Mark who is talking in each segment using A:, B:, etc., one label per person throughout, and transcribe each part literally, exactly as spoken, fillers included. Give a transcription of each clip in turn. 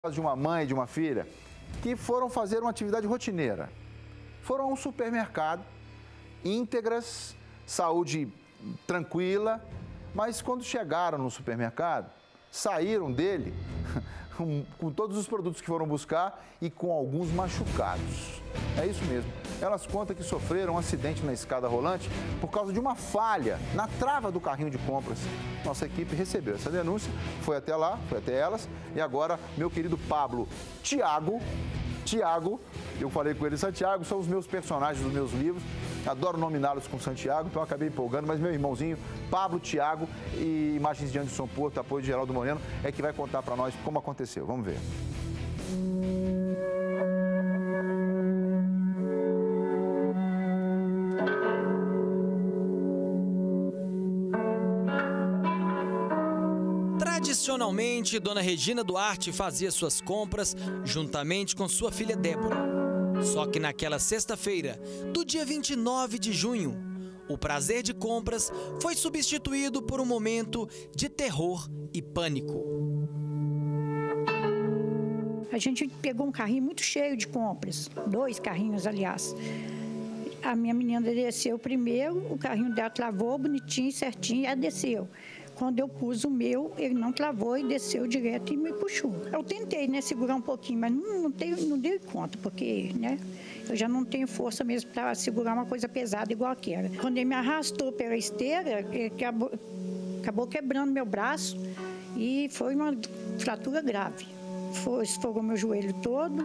A: de uma mãe e de uma filha que foram fazer uma atividade rotineira. Foram a um supermercado, íntegras, saúde tranquila, mas quando chegaram no supermercado, saíram dele com, com todos os produtos que foram buscar e com alguns machucados. É isso mesmo. Elas contam que sofreram um acidente na escada rolante por causa de uma falha na trava do carrinho de compras. Nossa equipe recebeu essa denúncia, foi até lá, foi até elas, e agora meu querido Pablo Thiago, Thiago, eu falei com ele, Santiago, são os meus personagens dos meus livros, adoro nominá-los com Santiago, então eu acabei empolgando, mas meu irmãozinho, Pablo Thiago e imagens de Anderson Porto, apoio de Geraldo Moreno, é que vai contar para nós como aconteceu. Vamos ver.
B: Tradicionalmente, Dona Regina Duarte fazia suas compras juntamente com sua filha Débora. Só que naquela sexta-feira, do dia vinte e nove de junho, o prazer de compras foi substituído por um momento de terror e pânico.
C: A gente pegou um carrinho muito cheio de compras, dois carrinhos, aliás. A minha menina desceu primeiro, o carrinho dela travou bonitinho, certinho, e ela desceu. Quando eu pus o meu, ele não travou e desceu direto e me puxou. Eu tentei, né, segurar um pouquinho, mas não, não, tenho, não dei conta, porque, né, eu já não tenho força mesmo para segurar uma coisa pesada igual aquela. Quando ele me arrastou pela esteira, ele acabou, acabou quebrando meu braço e foi uma fratura grave. Foi, esfogou meu joelho todo,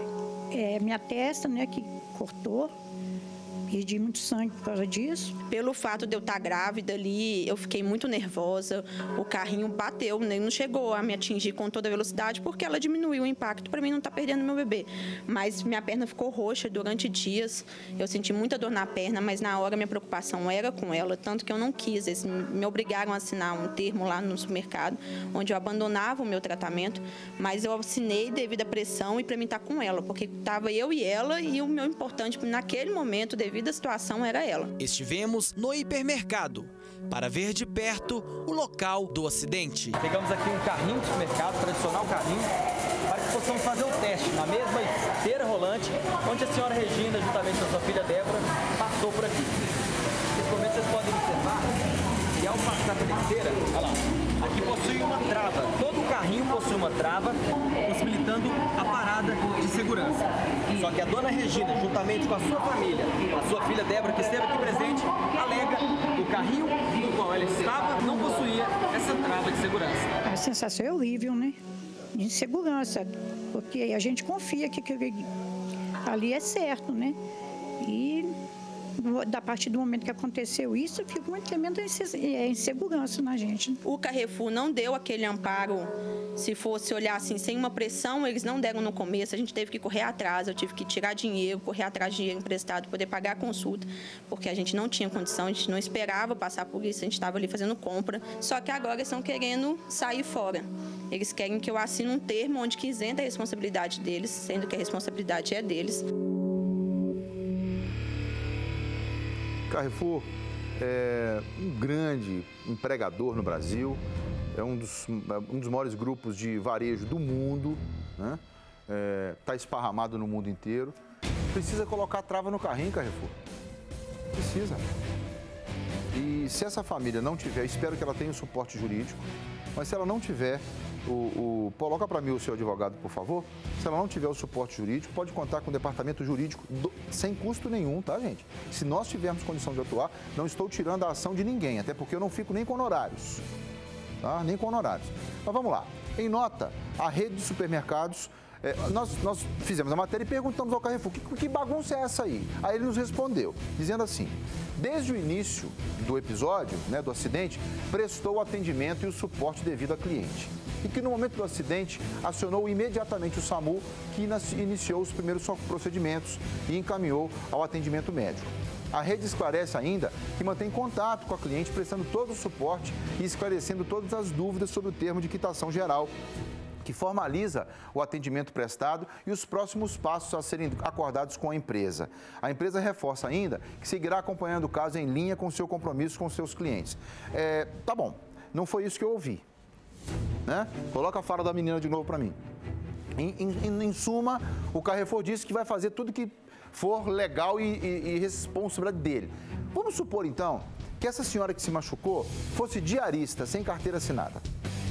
C: é, minha testa, né, que cortou. Perdi muito sangue por causa disso.
D: Pelo fato de eu estar grávida ali, eu fiquei muito nervosa. O carrinho bateu, né? Não chegou a me atingir com toda a velocidade, porque ela diminuiu o impacto para mim não estar perdendo meu bebê. Mas minha perna ficou roxa durante dias. Eu senti muita dor na perna, mas na hora minha preocupação era com ela, tanto que eu não quis. Eles me obrigaram a assinar um termo lá no supermercado, onde eu abandonava o meu tratamento, mas eu assinei devido à pressão e para mim estar com ela, porque estava eu e ela, e o meu importante naquele momento, devido a situação, era ela.
B: Estivemos no hipermercado para ver de perto o local do acidente.
E: Pegamos aqui um carrinho de supermercado, tradicional carrinho, para que possamos fazer um teste na mesma esteira rolante, onde a senhora Regina, juntamente com a sua filha Débora, passou por aqui. Nesse momento vocês podem observar que ao passar pela esteira, olha lá, aqui possui uma trava. Todo o carrinho possui uma trava, possibilitando a parada de segurança. Só que a dona Regina, juntamente com a sua família, a sua filha Débora, que esteve aqui presente, alega que o carrinho no qual ela estava não possuía essa trava de segurança.
C: A sensação é horrível, né? De insegurança, porque a gente confia que, que ali é certo, né? E da partir do momento que aconteceu isso, fica uma tremenda insegurança na gente.
D: O Carrefour não deu aquele amparo. Se fosse olhar assim, sem uma pressão, eles não deram no começo. A gente teve que correr atrás, eu tive que tirar dinheiro, correr atrás de dinheiro emprestado, poder pagar a consulta, porque a gente não tinha condição, a gente não esperava passar por isso, a gente estava ali fazendo compra. Só que agora eles estão querendo sair fora. Eles querem que eu assine um termo onde que isenta a responsabilidade deles, sendo que a responsabilidade é deles.
A: Carrefour é um grande empregador no Brasil, é um dos, um dos maiores grupos de varejo do mundo, né? Está esparramado no mundo inteiro. Precisa colocar trava no carrinho, Carrefour. Precisa. E se essa família não tiver, espero que ela tenha o suporte jurídico, mas se ela não tiver, o, o, coloca para mim o seu advogado, por favor. Se ela não tiver o suporte jurídico, pode contar com o departamento jurídico do, sem custo nenhum, tá, gente? Se nós tivermos condição de atuar, não estou tirando a ação de ninguém, até porque eu não fico nem com honorários, tá? Nem com honorários. Mas vamos lá. Em nota, a rede de supermercados, é, nós, nós fizemos a matéria e perguntamos ao Carrefour, que, que bagunça é essa aí? Aí ele nos respondeu, dizendo assim: desde o início do episódio, né, do acidente, prestou o atendimento e o suporte devido a cliente. E que no momento do acidente acionou imediatamente o SAMU, que iniciou os primeiros procedimentos e encaminhou ao atendimento médico. A rede esclarece ainda que mantém contato com a cliente, prestando todo o suporte e esclarecendo todas as dúvidas sobre o termo de quitação geral, que formaliza o atendimento prestado e os próximos passos a serem acordados com a empresa. A empresa reforça ainda que seguirá acompanhando o caso em linha com seu compromisso com seus clientes. É, tá bom, não foi isso que eu ouvi, né? Coloca a fala da menina de novo para mim. Em, em, em suma, o Carrefour disse que vai fazer tudo que for legal e, e, e responsabilidade dele. Vamos supor, então, que essa senhora que se machucou fosse diarista, sem carteira assinada.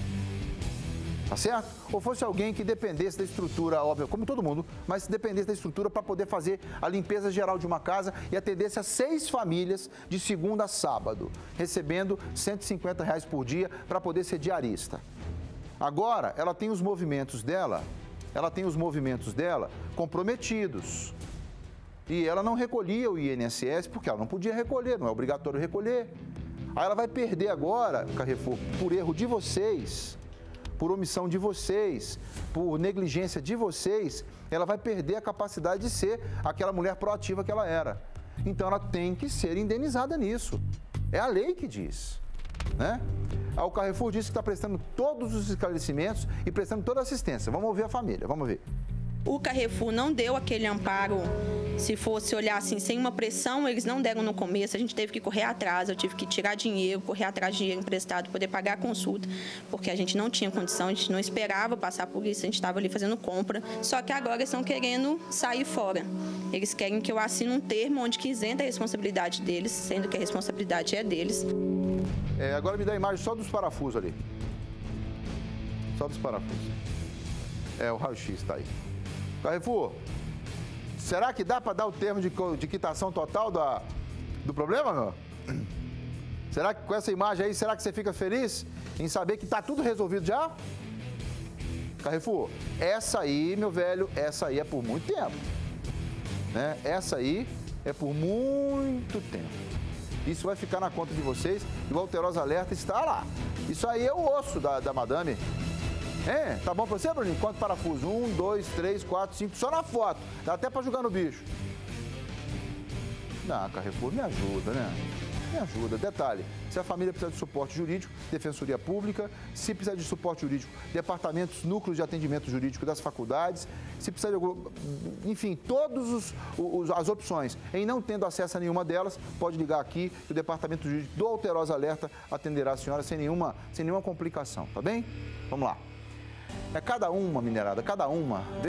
A: Tá certo? Ou fosse alguém que dependesse da estrutura, óbvio, como todo mundo, mas dependesse da estrutura para poder fazer a limpeza geral de uma casa e atendesse a seis famílias de segunda a sábado, recebendo cento e cinquenta reais por dia para poder ser diarista. Agora, ela tem os movimentos dela, ela tem os movimentos dela comprometidos. E ela não recolhia o I N S S porque ela não podia recolher, não é obrigatório recolher. Aí ela vai perder agora, Carrefour, por erro de vocês, por omissão de vocês, por negligência de vocês, ela vai perder a capacidade de ser aquela mulher proativa que ela era. Então ela tem que ser indenizada nisso. É a lei que diz, né? O Carrefour disse que está prestando todos os esclarecimentos e prestando toda a assistência. Vamos ouvir a família, vamos ver.
D: O Carrefour não deu aquele amparo, se fosse olhar assim, sem uma pressão, eles não deram no começo, a gente teve que correr atrás, eu tive que tirar dinheiro, correr atrás de dinheiro emprestado, poder pagar a consulta, porque a gente não tinha condição, a gente não esperava passar por isso, a gente estava ali fazendo compra, só que agora eles estão querendo sair fora. Eles querem que eu assine um termo onde que isenta a responsabilidade deles, sendo que a responsabilidade é deles.
A: É, agora me dá a imagem só dos parafusos ali. Só dos parafusos. É, o raio-x está aí. Carrefour, será que dá para dar o termo de, de quitação total da, do problema, meu? Será que com essa imagem aí, será que você fica feliz em saber que está tudo resolvido já? Carrefour, essa aí, meu velho, essa aí é por muito tempo. Né? Essa aí é por muito tempo. Isso vai ficar na conta de vocês e o Alterosa Alerta está lá. Isso aí é o osso da, da madame. É, tá bom pra você, Bruninho? Quanto parafuso? Um, dois, três, quatro, cinco, só na foto. Dá até pra jogar no bicho. Não, Carrefour, me ajuda, né? Me ajuda. Detalhe, se a família precisa de suporte jurídico, Defensoria Pública. Se precisa de suporte jurídico, departamentos, núcleos de atendimento jurídico das faculdades. Se precisa de algum... Enfim, todas as opções. Em não tendo acesso a nenhuma delas, pode ligar aqui e o Departamento Jurídico do Alterosa Alerta atenderá a senhora sem nenhuma, sem nenhuma complicação, tá bem? Vamos lá. É cada uma, minerada, cada uma.